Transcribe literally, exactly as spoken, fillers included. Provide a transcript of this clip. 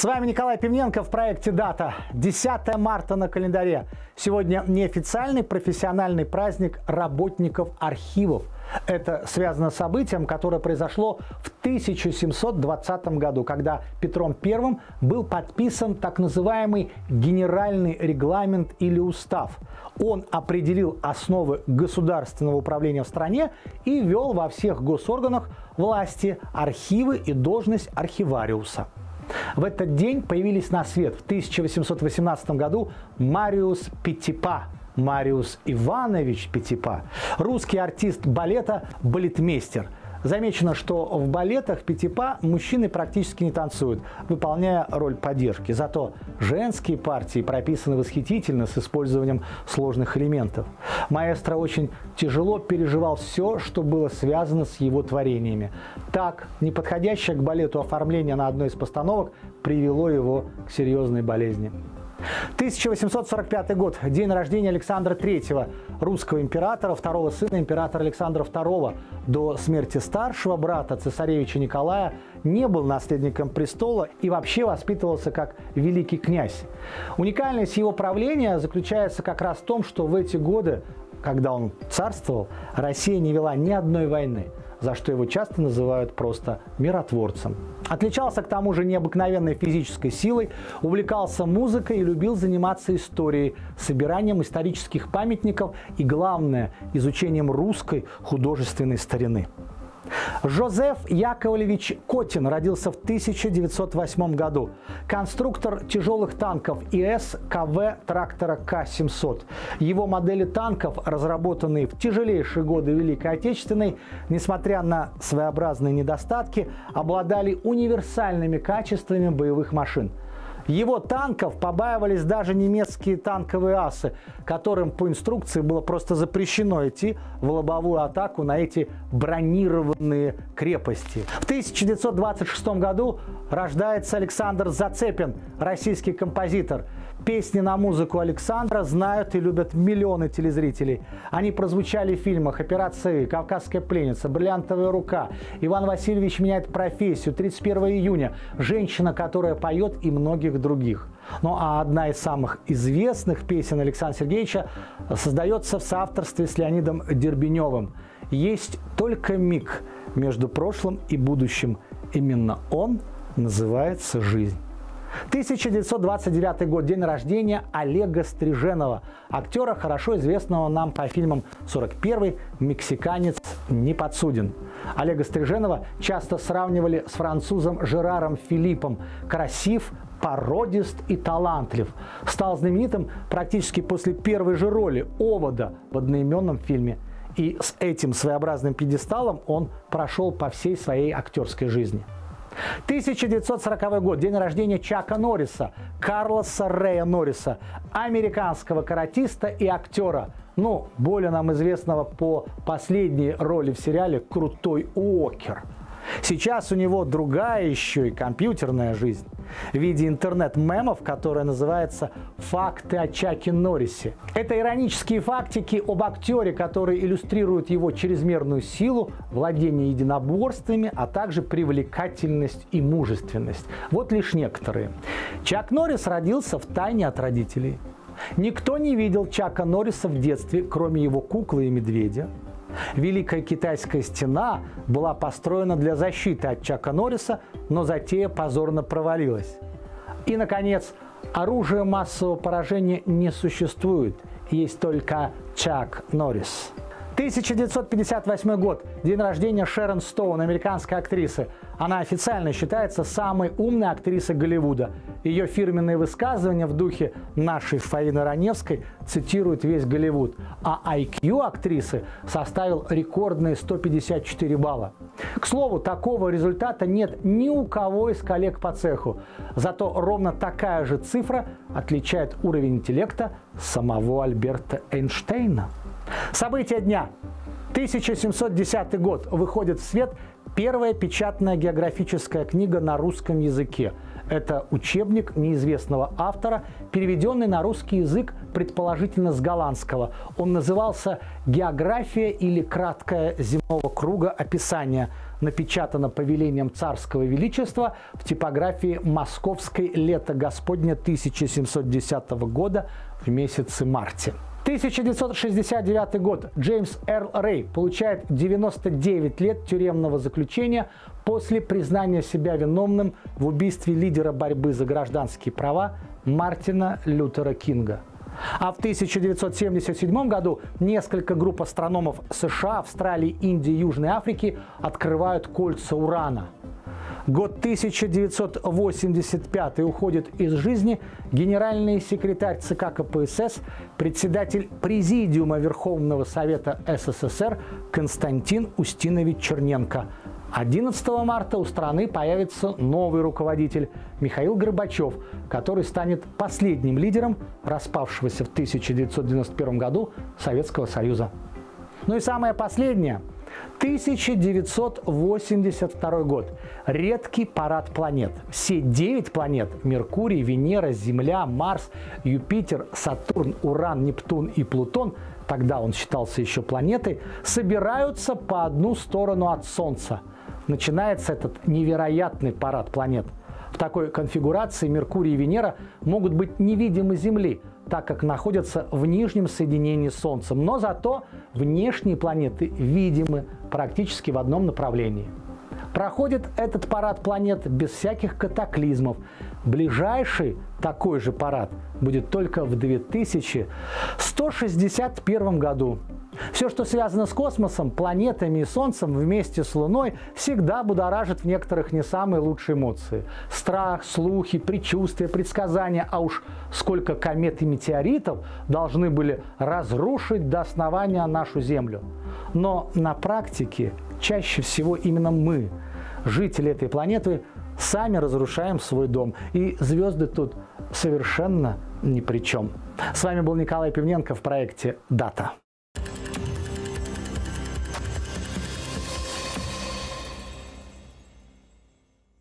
С вами Николай Пивненко в проекте «Дата». десятое марта на календаре. Сегодня неофициальный профессиональный праздник работников архивов. Это связано с событием, которое произошло в тысяча семьсот двадцатом году, когда Петром Первым был подписан так называемый Генеральный регламент или устав. Он определил основы государственного управления в стране и ввел во всех госорганах власти архивы и должность архивариуса. В этот день появились на свет в тысяча восемьсот восемнадцатом году Мариус Петипа, Мариус Иванович Петипа, русский артист балета, балетмейстер. Замечено, что в балетах Петипа мужчины практически не танцуют, выполняя роль поддержки. Зато женские партии прописаны восхитительно с использованием сложных элементов. Маэстро очень тяжело переживал все, что было связано с его творениями. Так, неподходящее к балету оформление на одной из постановок привело его к серьезной болезни. тысяча восемьсот сорок пятый год. День рождения Александра Третьего, русского императора, второго сына императора Александра Второго. До смерти старшего брата, цесаревича Николая, не был наследником престола и вообще воспитывался как великий князь. Уникальность его правления заключается как раз в том, что в эти годы, когда он царствовал, Россия не вела ни одной войны, за что его часто называют просто миротворцем. Отличался к тому же необыкновенной физической силой, увлекался музыкой и любил заниматься историей, собиранием исторических памятников и, главное, изучением русской художественной старины. Жозеф Яковлевич Котин родился в тысяча девятьсот восьмом году. Конструктор тяжелых танков ИС КВ трактора К семьсот. Его модели танков, разработанные в тяжелейшие годы Великой Отечественной, несмотря на своеобразные недостатки, обладали универсальными качествами боевых машин. Его танков побаивались даже немецкие танковые асы, которым по инструкции было просто запрещено идти в лобовую атаку на эти бронированные крепости. В тысяча девятьсот двадцать шестом году рождается Александр Зацепин, российский композитор. Песни на музыку Александра знают и любят миллионы телезрителей. Они прозвучали в фильмах «Операция», «Кавказская пленница», «Бриллиантовая рука», «Иван Васильевич меняет профессию», «тридцать первого июня», «Женщина, которая поет» и многих других. Ну а одна из самых известных песен Александра Сергеевича создается в соавторстве с Леонидом Дербеневым. «Есть только миг между прошлым и будущим. Именно он называется жизнь». тысяча девятьсот двадцать девятый год. День рождения Олега Стриженова, актера, хорошо известного нам по фильмам «сорок первый», «Мексиканец не подсуден». Олега Стриженова часто сравнивали с французом Жераром Филиппом. Красив, породист и талантлив. Стал знаменитым практически после первой же роли Овода в одноименном фильме. И с этим своеобразным пьедесталом он прошел по всей своей актерской жизни. тысяча девятьсот сороковой год. День рождения Чака Норриса, Карлоса Рэя Норриса, американского каратиста и актера, ну, более нам известного по последней роли в сериале «Крутой Уокер». Сейчас у него другая еще и компьютерная жизнь в виде интернет-мемов, которая называется «Факты о Чаке Норрисе». Это иронические фактики об актере, которые иллюстрируют его чрезмерную силу, владение единоборствами, а также привлекательность и мужественность. Вот лишь некоторые. Чак Норрис родился в тайне от родителей. Никто не видел Чака Норриса в детстве, кроме его куклы и медведя. Великая китайская стена была построена для защиты от Чака Норриса, но затея позорно провалилась. И, наконец, оружия массового поражения не существует, есть только Чак Норрис. тысяча девятьсот пятьдесят восьмой год. День рождения Шерон Стоун, американской актрисы. Она официально считается самой умной актрисой Голливуда. Ее фирменные высказывания в духе нашей Фаины Раневской цитируют весь Голливуд. А ай кью актрисы составил рекордные сто пятьдесят четыре балла. К слову, такого результата нет ни у кого из коллег по цеху. Зато ровно такая же цифра отличает уровень интеллекта самого Альберта Эйнштейна. События дня. тысяча семьсот десятый год. Выходит в свет первая печатная географическая книга на русском языке. Это учебник неизвестного автора, переведенный на русский язык, предположительно с голландского. Он назывался «География или краткое земного круга описания», напечатано повелением царского величества в типографии Московской «Лето Господня» тысяча семьсот десятого года в месяце марте. тысяча девятьсот шестьдесят девятый год. Джеймс Эрл Рей получает девяносто девять лет тюремного заключения после признания себя виновным в убийстве лидера борьбы за гражданские права Мартина Лютера Кинга. А в тысяча девятьсот семьдесят седьмом году несколько групп астрономов США, Австралии, Индии и Южной Африки открывают кольца Урана. Год тысяча девятьсот восемьдесят пятый уходит из жизни генеральный секретарь ЦК КПСС, председатель Президиума Верховного Совета СССР Константин Устинович Черненко. одиннадцатого марта у страны появится новый руководитель Михаил Горбачев, который станет последним лидером распавшегося в тысяча девятьсот девяносто первом году Советского Союза. Ну и самое последнее. тысяча девятьсот восемьдесят второй год. Редкий парад планет. Все девять планет – Меркурий, Венера, Земля, Марс, Юпитер, Сатурн, Уран, Нептун и Плутон – тогда он считался еще планетой – собираются по одну сторону от Солнца. Начинается этот невероятный парад планет. В такой конфигурации Меркурий и Венера могут быть невидимы Земли, так как находятся в нижнем соединении с Солнцем. Но зато внешние планеты видимы практически в одном направлении. Проходит этот парад планет без всяких катаклизмов. Ближайший такой же парад будет только в две тысячи сто шестьдесят первом году. Все, что связано с космосом, планетами и Солнцем вместе с Луной, всегда будоражит в некоторых не самые лучшие эмоции. Страх, слухи, предчувствия, предсказания, а уж сколько комет и метеоритов должны были разрушить до основания нашу Землю. Но на практике чаще всего именно мы, жители этой планеты, сами разрушаем свой дом. И звезды тут совершенно ни при чем. С вами был Николай Пивненко в проекте «Дата».